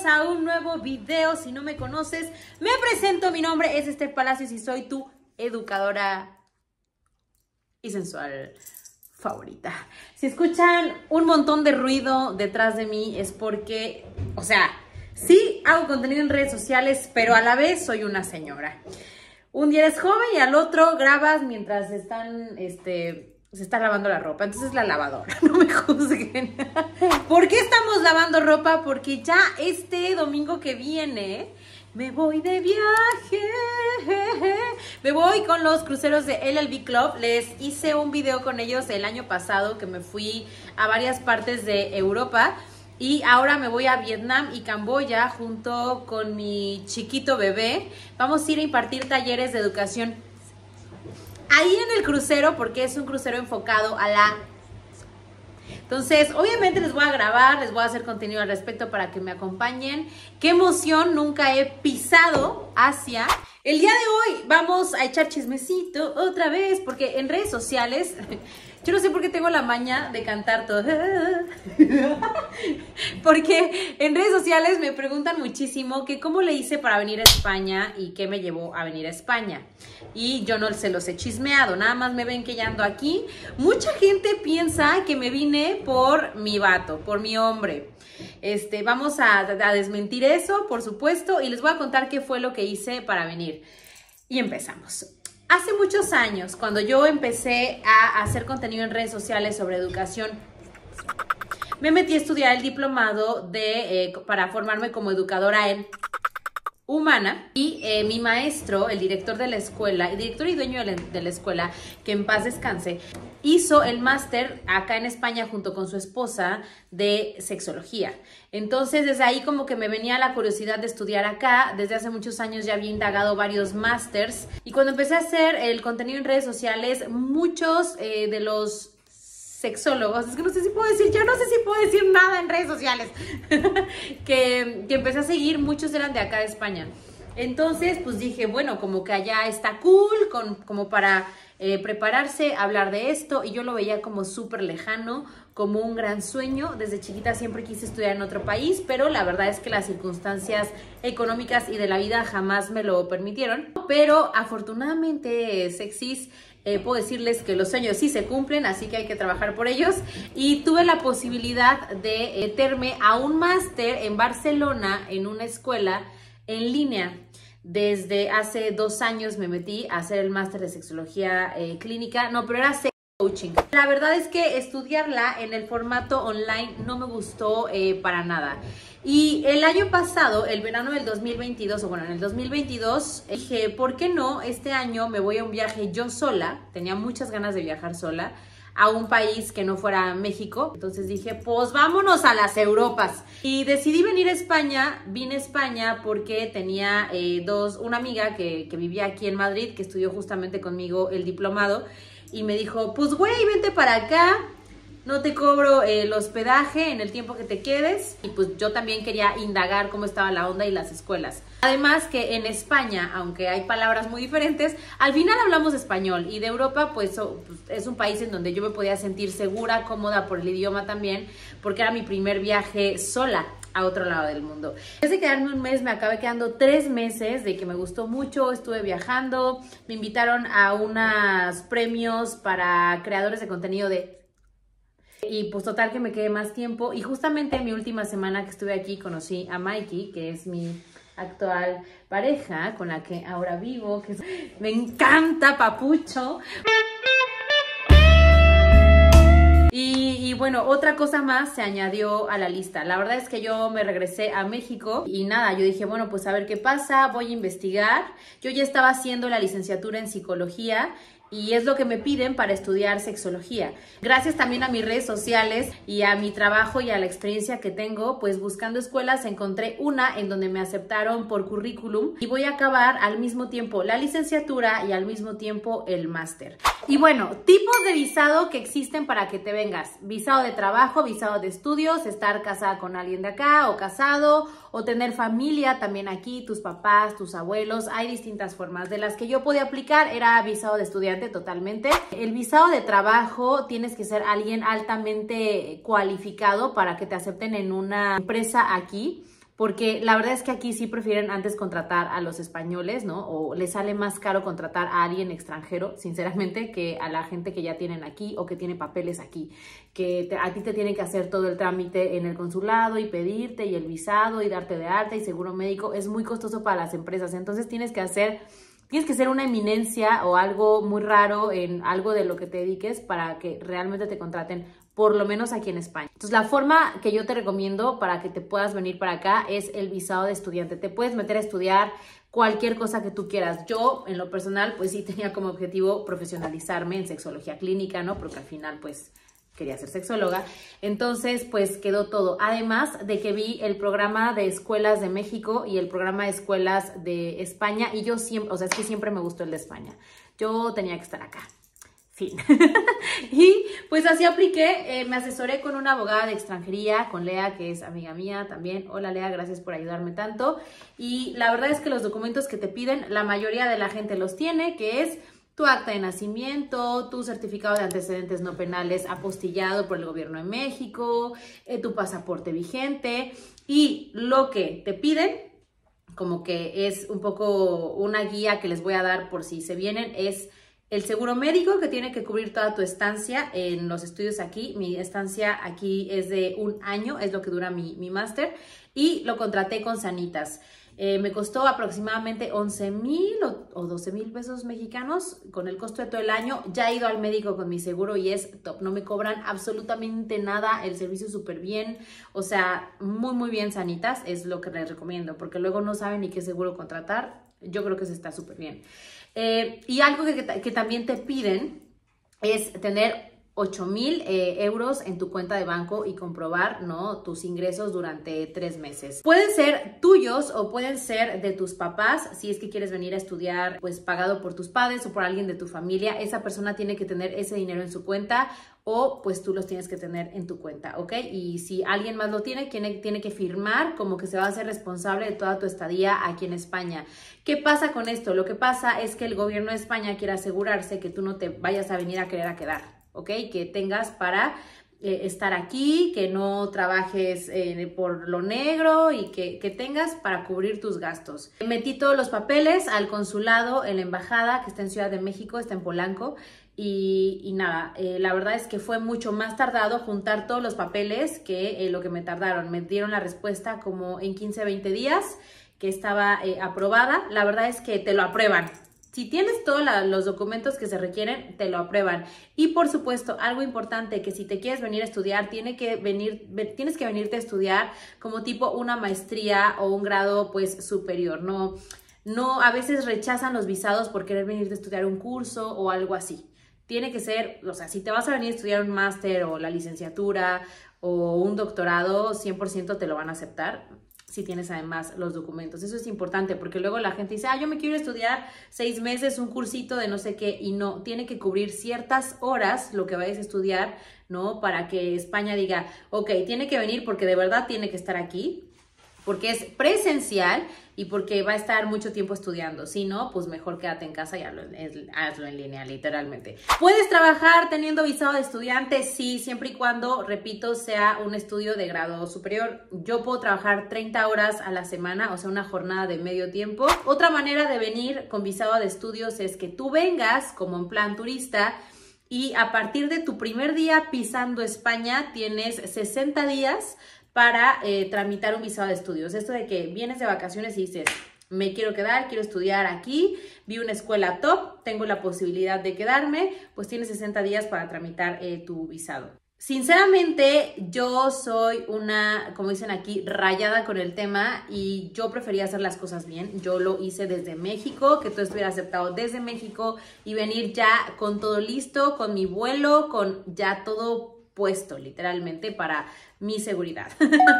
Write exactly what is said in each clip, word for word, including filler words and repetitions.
a un nuevo video. Si no me conoces, me presento, mi nombre es Esther Palacios y soy tu educadora y sensual favorita. Si escuchan un montón de ruido detrás de mí es porque, o sea, sí hago contenido en redes sociales, pero a la vez soy una señora. Un día eres joven y al otro grabas mientras están, este... se está lavando la ropa, entonces la lavadora, no me juzguen. ¿Por qué estamos lavando ropa? Porque ya este domingo que viene me voy de viaje. Me voy con los cruceros de L L V Club. Les hice un video con ellos el año pasado que me fui a varias partes de Europa. Y ahora me voy a Vietnam y Camboya junto con mi chiquito bebé. Vamos a ir a impartir talleres de educación ahí en el crucero, porque es un crucero enfocado a la... Entonces, obviamente les voy a grabar, les voy a hacer contenido al respecto para que me acompañen. ¡Qué emoción! Nunca he pisado Asia. El día de hoy vamos a echar chismecito otra vez, porque en redes sociales... Yo no sé por qué tengo la maña de cantar todo. Porque en redes sociales me preguntan muchísimo que cómo le hice para venir a España y qué me llevó a venir a España. Y yo no se los he chismeado, nada más me ven que ya ando aquí. Mucha gente piensa que me vine por mi vato, por mi hombre. Este, vamos a, a desmentir eso, por supuesto, y les voy a contar qué fue lo que hice para venir. Y empezamos. Hace muchos años, cuando yo empecé a hacer contenido en redes sociales sobre educación, me metí a estudiar el diplomado de, eh, para formarme como educadora en humana. Y eh, mi maestro, el director de la escuela, el director y dueño de la, de la escuela, que en paz descanse, hizo el máster acá en España junto con su esposa de sexología. Entonces, desde ahí como que me venía la curiosidad de estudiar acá. Desde hace muchos años ya había indagado varios másters. Y cuando empecé a hacer el contenido en redes sociales, muchos eh, de los sexólogos, es que no sé si puedo decir, yo no sé si puedo decir nada en redes sociales, que, que empecé a seguir, muchos eran de acá de España. Entonces, pues dije, bueno, como que allá está cool, con, como para eh, prepararse, hablar de esto, y yo lo veía como súper lejano, como un gran sueño. Desde chiquita siempre quise estudiar en otro país, pero la verdad es que las circunstancias económicas y de la vida jamás me lo permitieron. Pero afortunadamente, sexys, eh, puedo decirles que los sueños sí se cumplen, así que hay que trabajar por ellos. Y tuve la posibilidad de meterme a un máster en Barcelona, en una escuela en línea. Desde hace dos años me metí a hacer el máster de sexología eh, clínica, no, pero era sex coaching. La verdad es que estudiarla en el formato online no me gustó eh, para nada. Y el año pasado, el verano del dos mil veintidós, o bueno, en el dos mil veintidós, dije, ¿por qué no? Este año me voy a un viaje yo sola, tenía muchas ganas de viajar sola, a un país que no fuera México. Entonces dije, pues vámonos a las Europas. Y decidí venir a España. Vine a España porque tenía eh, dos, una amiga que, que vivía aquí en Madrid, que estudió justamente conmigo el diplomado, y me dijo, pues güey, vente para acá, no te cobro el hospedaje en el tiempo que te quedes. Y pues yo también quería indagar cómo estaba la onda y las escuelas. Además que en España, aunque hay palabras muy diferentes, al final hablamos español. Y de Europa, pues, so, pues es un país en donde yo me podía sentir segura, cómoda por el idioma también, porque era mi primer viaje sola a otro lado del mundo. Desde de quedarme un mes, me acabé quedando tres meses, de que me gustó mucho, estuve viajando, me invitaron a unos premios para creadores de contenido de... Y pues total que me quedé más tiempo. Y justamente en mi última semana que estuve aquí conocí a Mikey, que es mi actual pareja, con la que ahora vivo, que es... me encanta, papucho. Y, y bueno, otra cosa más se añadió a la lista. La verdad es que yo me regresé a México y nada, yo dije, bueno, pues a ver qué pasa, voy a investigar. Yo ya estaba haciendo la licenciatura en psicología y es lo que me piden para estudiar sexología. Gracias también a mis redes sociales y a mi trabajo y a la experiencia que tengo, pues buscando escuelas encontré una en donde me aceptaron por currículum y voy a acabar al mismo tiempo la licenciatura y al mismo tiempo el máster. Y bueno, tipos de visado que existen para que te vengas. Visado de trabajo, visado de estudios, estar casada con alguien de acá o casado, o tener familia también aquí, tus papás, tus abuelos. Hay distintas formas. De las que yo podía aplicar era visado de estudiante totalmente. El visado de trabajo tienes que ser alguien altamente cualificado para que te acepten en una empresa aquí. porque la verdad es que aquí sí prefieren antes contratar a los españoles, ¿no? O les sale más caro contratar a alguien extranjero, sinceramente, que a la gente que ya tienen aquí o que tiene papeles aquí, que te, a ti te tienen que hacer todo el trámite en el consulado y pedirte y el visado y darte de alta y seguro médico. Es muy costoso para las empresas, entonces tienes que hacer... Tienes que ser una eminencia o algo muy raro en algo de lo que te dediques para que realmente te contraten, por lo menos aquí en España. Entonces, la forma que yo te recomiendo para que te puedas venir para acá es el visado de estudiante. Te puedes meter a estudiar cualquier cosa que tú quieras. Yo, en lo personal, pues sí tenía como objetivo profesionalizarme en sexología clínica, ¿no? Porque al final, pues... quería ser sexóloga, entonces pues quedó todo. Además de que vi el programa de escuelas de México y el programa de escuelas de España y yo siempre, o sea, es que siempre me gustó el de España. Yo tenía que estar acá. Fin. Y pues así apliqué, eh, me asesoré con una abogada de extranjería, con Lea, que es amiga mía también. Hola Lea, gracias por ayudarme tanto. Y la verdad es que los documentos que te piden, la mayoría de la gente los tiene, que es tu acta de nacimiento, tu certificado de antecedentes no penales apostillado por el gobierno de México, eh, tu pasaporte vigente y lo que te piden, como que es un poco una guía que les voy a dar por si se vienen, es el seguro médico que tiene que cubrir toda tu estancia en los estudios aquí. Mi estancia aquí es de un año, es lo que dura mi, mi máster y lo contraté con Sanitas. Eh, me costó aproximadamente once mil o, o doce mil pesos mexicanos con el costo de todo el año. Ya he ido al médico con mi seguro y es top. No me cobran absolutamente nada. El servicio súper bien. O sea, muy, muy bien Sanitas. Es lo que les recomiendo porque luego no saben ni qué seguro contratar. Yo creo que eso está súper bien. Eh, y algo que, que también te piden es tener ocho mil eh, euros en tu cuenta de banco y comprobar, ¿no?, tus ingresos durante tres meses. Pueden ser tuyos o pueden ser de tus papás, si es que quieres venir a estudiar, pues pagado por tus padres o por alguien de tu familia. Esa persona tiene que tener ese dinero en su cuenta o pues tú los tienes que tener en tu cuenta, ¿ok? Y si alguien más lo tiene, tiene, tiene que firmar como que se va a hacer responsable de toda tu estadía aquí en España. ¿Qué pasa con esto? Lo que pasa es que el gobierno de España quiere asegurarse que tú no te vayas a venir a querer a quedar, ¿ok? Que tengas para eh, estar aquí, que no trabajes eh, por lo negro y que, que tengas para cubrir tus gastos. Metí todos los papeles al consulado en la embajada que está en Ciudad de México, está en Polanco. Y, y nada, eh, la verdad es que fue mucho más tardado juntar todos los papeles que eh, lo que me tardaron. Me dieron la respuesta como en quince, veinte días que estaba eh, aprobada. La verdad es que te lo aprueban. Si tienes todos la, los documentos que se requieren, te lo aprueban. Y por supuesto, algo importante, que si te quieres venir a estudiar, tiene que venir, tienes que venirte a estudiar como tipo una maestría o un grado pues superior. No, no, a veces rechazan los visados por querer venir a estudiar un curso o algo así. Tiene que ser, o sea, si te vas a venir a estudiar un máster o la licenciatura o un doctorado, cien por ciento te lo van a aceptar si tienes además los documentos. Eso es importante porque luego la gente dice, ah, yo me quiero estudiar seis meses, un cursito de no sé qué, y no, tiene que cubrir ciertas horas lo que vayas a estudiar, ¿no? Para que España diga, ok, tiene que venir porque de verdad tiene que estar aquí, porque es presencial y porque va a estar mucho tiempo estudiando. Si no, pues mejor quédate en casa y hazlo, hazlo en línea, literalmente. ¿Puedes trabajar teniendo visado de estudiante? Sí, siempre y cuando, repito, sea un estudio de grado superior. Yo puedo trabajar treinta horas a la semana, o sea, una jornada de medio tiempo. Otra manera de venir con visado de estudios es que tú vengas como en plan turista y a partir de tu primer día pisando España tienes sesenta días para eh, tramitar un visado de estudios. Esto de que vienes de vacaciones y dices, me quiero quedar, quiero estudiar aquí, vi una escuela top, tengo la posibilidad de quedarme, pues tienes sesenta días para tramitar eh, tu visado. Sinceramente, yo soy una, como dicen aquí, rayada con el tema y yo prefería hacer las cosas bien. Yo lo hice desde México, que todo estuviera aceptado desde México y venir ya con todo listo, con mi vuelo, con ya todo puesto literalmente para mi seguridad.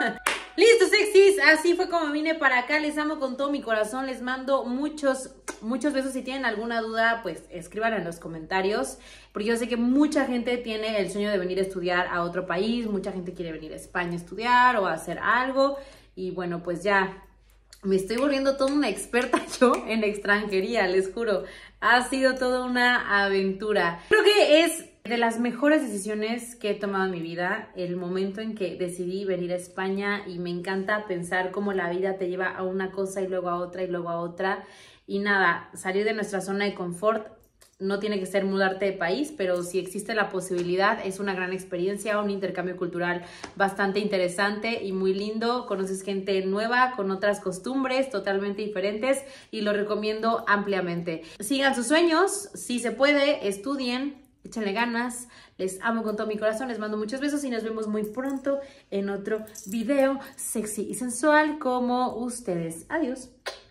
Listo, sexys, así fue como vine para acá. Les amo con todo mi corazón, les mando muchos, muchos besos. Si tienen alguna duda, pues escriban en los comentarios, porque yo sé que mucha gente tiene el sueño de venir a estudiar a otro país, mucha gente quiere venir a España a estudiar o a hacer algo, y bueno, pues ya me estoy volviendo toda una experta yo en extranjería, les juro. Ha sido toda una aventura. Creo que es De las mejores decisiones que he tomado en mi vida, el momento en que decidí venir a España, y me encanta pensar cómo la vida te lleva a una cosa y luego a otra y luego a otra. Y nada, salir de nuestra zona de confort no tiene que ser mudarte de país, pero si existe la posibilidad, es una gran experiencia, un intercambio cultural bastante interesante y muy lindo. Conoces gente nueva con otras costumbres totalmente diferentes y lo recomiendo ampliamente. Sigan sus sueños, si se puede, estudien. Échenle ganas, les amo con todo mi corazón, les mando muchos besos y nos vemos muy pronto en otro video sexy y sensual como ustedes. Adiós.